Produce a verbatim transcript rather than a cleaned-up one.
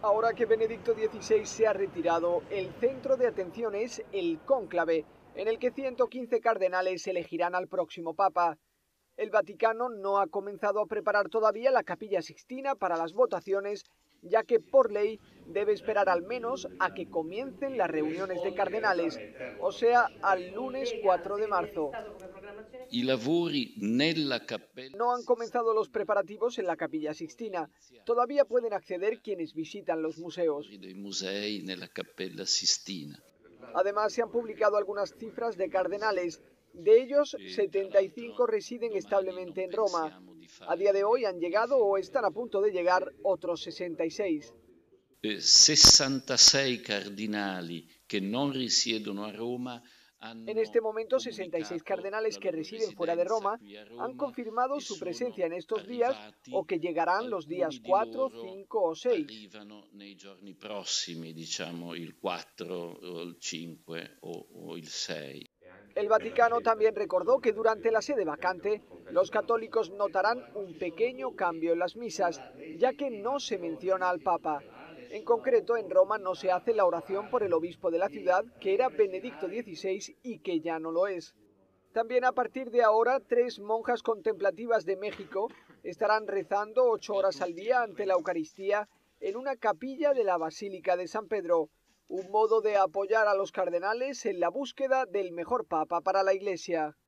Ahora que Benedicto dieciséis se ha retirado, el centro de atención es el cónclave, en el que ciento quince cardenales elegirán al próximo papa. El Vaticano no ha comenzado a preparar todavía la Capilla Sixtina para las votaciones, ya que por ley debe esperar al menos a que comiencen las reuniones de cardenales, o sea, al lunes cuatro de marzo. I lavori nella Cappella No han comenzado los preparativos en la Capilla Sixtina. Todavía pueden acceder quienes visitan los museos. dei musei nella Cappella Sistina. Además, se han publicado algunas cifras de cardenales. De ellos, setenta y cinco residen establemente en Roma. A día de hoy han llegado o están a punto de llegar otros sesenta y seis. Eh, sessantasei cardinali che non risiedono a Roma hanno En este momento, sesenta y seis comunicato cardenales la que loro residen fuera de residenza Roma qui a han Roma confirmado e su sono presencia en estos días arrivati, o que llegarán los días alcuni di cuatro, loro cinco o seis. arrivano nei giorni prossimi, diciamo il quattro, o il cinque o, o il sei. El Vaticano también recordó que durante la sede vacante, los católicos notarán un pequeño cambio en las misas, ya que no se menciona al Papa. En concreto, en Roma no se hace la oración por el obispo de la ciudad, que era Benedicto dieciséis y que ya no lo es. También a partir de ahora, tres monjas contemplativas de México estarán rezando ocho horas al día ante la Eucaristía en una capilla de la Basílica de San Pedro, un modo de apoyar a los cardenales en la búsqueda del mejor papa para la Iglesia.